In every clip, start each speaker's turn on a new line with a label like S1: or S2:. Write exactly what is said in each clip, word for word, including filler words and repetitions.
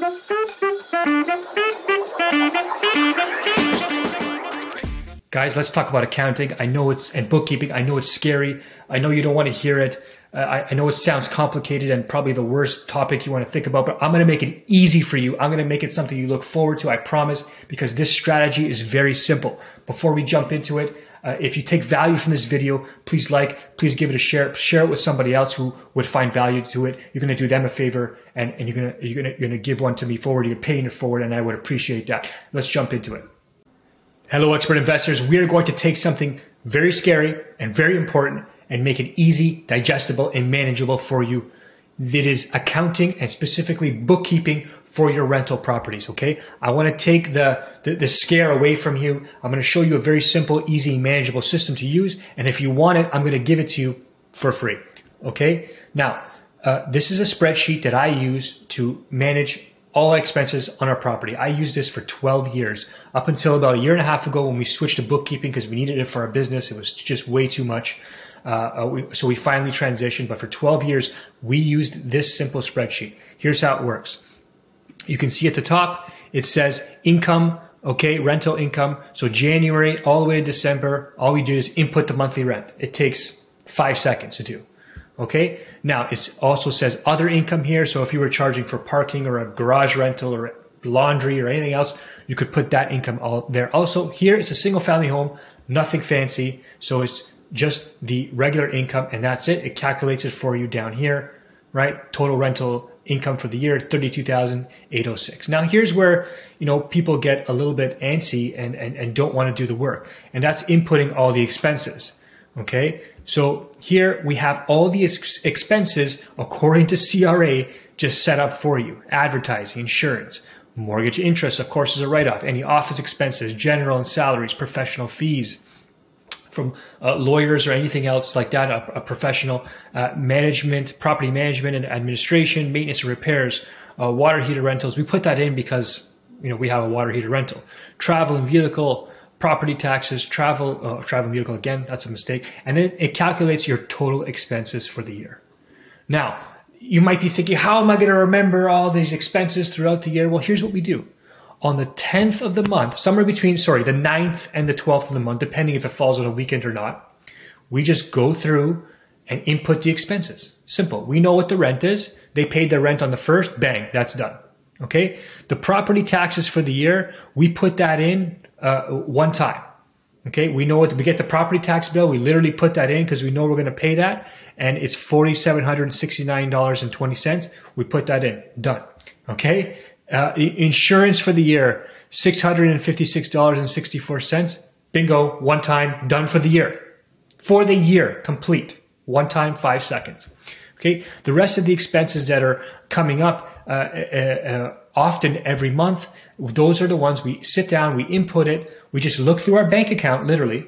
S1: Guys, let's talk about accounting. I know it's, and bookkeeping, I know it's scary. I know you don't want to hear it. Uh, I, I know it sounds complicated and probably the worst topic you want to think about, but I'm going to make it easy for you. I'm going to make it something you look forward to, I promise, because this strategy is very simple. Before we jump into it, uh, if you take value from this video, please like, please give it a share, share it with somebody else who would find value to it. You're going to do them a favor, and, and you're going to, you're going to, you're going to give one to me forward. You're paying it forward, and I would appreciate that. Let's jump into it. Hello, expert investors. We are going to take something very scary and very important and make it easy, digestible, and manageable for you. That is accounting and specifically bookkeeping for your rental properties, okay? I want to take the, the, the scare away from you. I'm going to show you a very simple, easy, manageable system to use. And if you want it, I'm going to give it to you for free, okay? Now, uh, this is a spreadsheet that I use to manage all expenses on our property. I used this for twelve years, up until about a year and a half ago when we switched to bookkeeping because we needed it for our business. It was just way too much. Uh, we, so we finally transitioned, but for twelve years, we used this simple spreadsheet. Here's how it works. You can see at the top, it says income, okay, rental income. So January all the way to December, all we do is input the monthly rent. It takes five seconds to do. Okay, now it also says other income here. So if you were charging for parking or a garage rental or laundry or anything else, you could put that income all there. Also here, it's a single family home, nothing fancy. So it's just the regular income and that's it. It calculates it for you down here, right? Total rental income for the year, thirty-two thousand eight hundred six. Now here's where, you know, people get a little bit antsy and, and, and don't want to do the work. And that's inputting all the expenses. Okay, so here we have all the ex expenses according to C R A just set up for you. Advertising, insurance, mortgage interest, of course, is a write-off. Any office expenses, general and salaries, professional fees from uh, lawyers or anything else like that, a, a professional uh, management, property management and administration, maintenance and repairs, uh, water heater rentals. We put that in because, you know, we have a water heater rental. Travel and vehicle, property taxes, travel, uh, travel vehicle again, that's a mistake. And then it calculates your total expenses for the year. Now, you might be thinking, how am I going to remember all these expenses throughout the year? Well, here's what we do. On the tenth of the month, somewhere between, sorry, the ninth and the twelfth of the month, depending if it falls on a weekend or not, we just go through and input the expenses. Simple. We know what the rent is. They paid their rent on the first, bang, that's done. Okay? The property taxes for the year, we put that in Uh, one time. Okay, we know what we get the property tax bill. We literally put that in because we know we're going to pay that, and it's four thousand seven hundred sixty-nine dollars and twenty cents. We put that in, done. Okay, uh, insurance for the year, six hundred fifty-six dollars and sixty-four cents. Bingo, one time, done for the year. For the year, complete. One time, five seconds. Okay, the rest of the expenses that are coming up uh, uh, uh, often every month, those are the ones we sit down, we input it, we just look through our bank account, literally.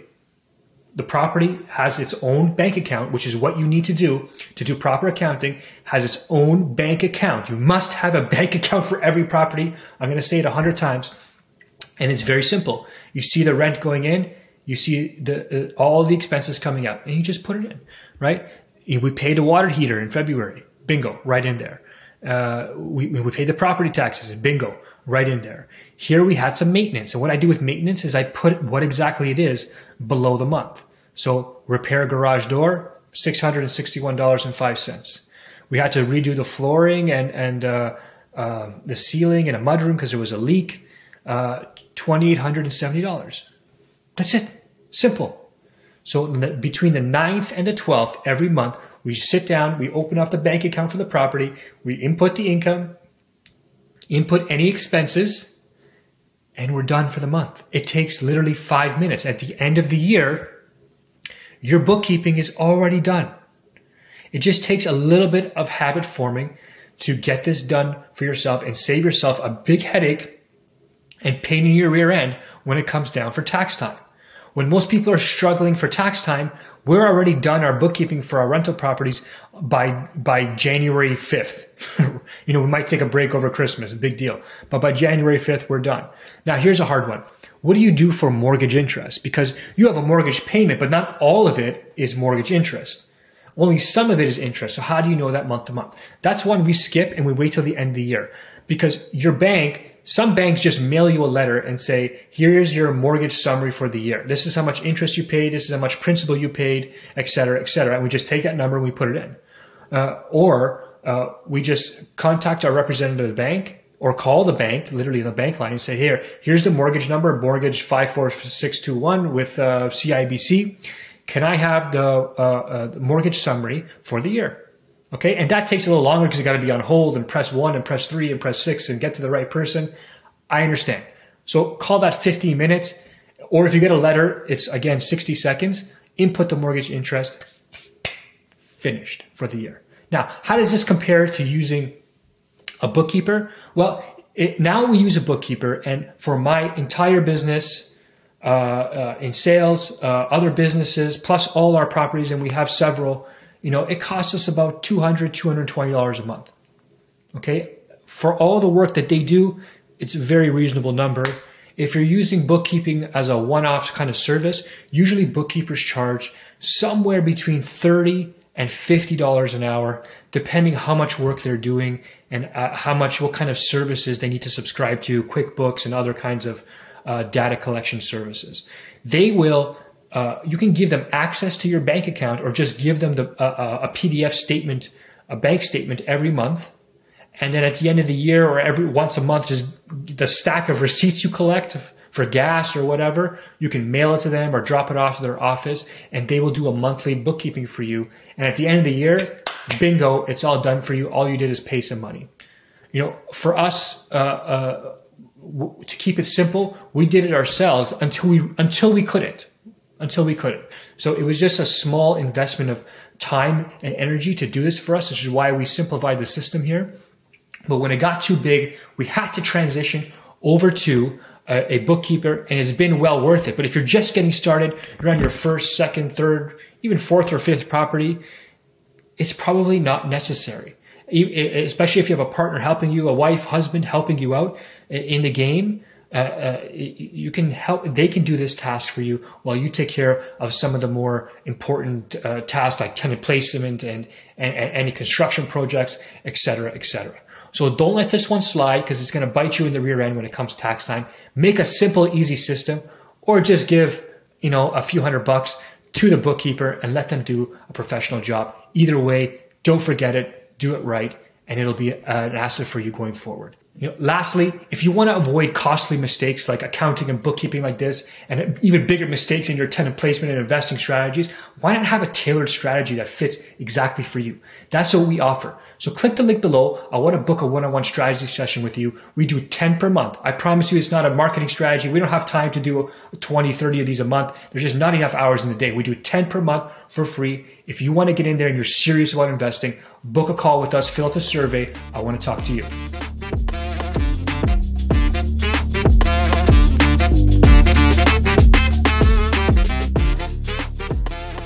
S1: The property has its own bank account, which is what you need to do to do proper accounting, has its own bank account. You must have a bank account for every property. I'm going to say it a hundred times. And it's very simple. You see the rent going in, you see the uh, all the expenses coming out, and you just put it in, right? We paid a water heater in February, bingo, right in there. Uh, we, we paid the property taxes, bingo, right in there. Here we had some maintenance. And what I do with maintenance is I put what exactly it is below the month. So repair garage door, six hundred sixty-one dollars and five cents. We had to redo the flooring and, and uh, uh, the ceiling in a mudroom because there was a leak, uh, two thousand eight hundred seventy dollars. That's it. Simple. So between the ninth and the twelfth every month, we sit down, we open up the bank account for the property, we input the income, input any expenses, and we're done for the month. It takes literally five minutes. At the end of the year, your bookkeeping is already done. It just takes a little bit of habit forming to get this done for yourself and save yourself a big headache and pain in your rear end when it comes down for tax time. When most people are struggling for tax time, we're already done our bookkeeping for our rental properties by by January fifth. You know, we might take a break over Christmas, a big deal. But by January fifth, we're done. Now, here's a hard one. What do you do for mortgage interest? Because you have a mortgage payment, but not all of it is mortgage interest. Only some of it is interest. So how do you know that month to month? That's one we skip and we wait till the end of the year. because your bank, some banks just mail you a letter and say, here's your mortgage summary for the year. This is how much interest you paid. This is how much principal you paid, et cetera, et cetera. And we just take that number and we put it in. Uh, or uh, we just contact our representative of the bank or call the bank, literally the bank line, and say, here, here's the mortgage number, mortgage five four six two one with uh, C I B C. Can I have the, uh, uh, the mortgage summary for the year? Okay, and that takes a little longer because you got to be on hold and press one and press three and press six and get to the right person. I understand. So call that fifteen minutes, or if you get a letter, it's again sixty seconds. Input the mortgage interest, finished for the year. Now, how does this compare to using a bookkeeper? Well, it, now we use a bookkeeper, and for my entire business, uh, uh, in sales, uh, other businesses, plus all our properties, and we have several. You know, it costs us about two hundred dollars, two hundred twenty dollars a month. Okay. For all the work that they do, it's a very reasonable number. If you're using bookkeeping as a one-off kind of service, usually bookkeepers charge somewhere between thirty dollars and fifty dollars an hour, depending how much work they're doing and uh, how much, what kind of services they need to subscribe to, QuickBooks and other kinds of uh, data collection services. They will Uh, you can give them access to your bank account or just give them the, uh, a P D F statement, a bank statement every month. And then at the end of the year or every once a month, just the stack of receipts you collect for gas or whatever, you can mail it to them or drop it off to their office, and they will do a monthly bookkeeping for you. And at the end of the year, bingo, it's all done for you. All you did is pay some money. You know, for us, uh, uh, to keep it simple, we did it ourselves until we, until we couldn't. Until we couldn't. So it was just a small investment of time and energy to do this for us, which is why we simplified the system here. But when it got too big, we had to transition over to a, a bookkeeper, and it's been well worth it. But if you're just getting started, you're on your first, second, third, even fourth or fifth property, it's probably not necessary. Especially if you have a partner helping you, a wife, husband helping you out in the game. Uh, uh, you can help, they can do this task for you while you take care of some of the more important uh, tasks like tenant placement and, and, and any construction projects, et cetera, et cetera. So don't let this one slide because it's going to bite you in the rear end when it comes tax time. Make a simple, easy system, or just give, you know, a few hundred bucks to the bookkeeper and let them do a professional job. Either way, don't forget it, do it right, and it'll be an asset for you going forward. You know, lastly, if you want to avoid costly mistakes like accounting and bookkeeping like this, and even bigger mistakes in your tenant placement and investing strategies, why not have a tailored strategy that fits exactly for you? That's what we offer. So click the link below. I want to book a one-on-one strategy session with you. We do ten per month. I promise you it's not a marketing strategy. We don't have time to do twenty, thirty of these a month. There's just not enough hours in the day. We do ten per month for free. If you want to get in there and you're serious about investing, book a call with us, fill out the survey. I want to talk to you.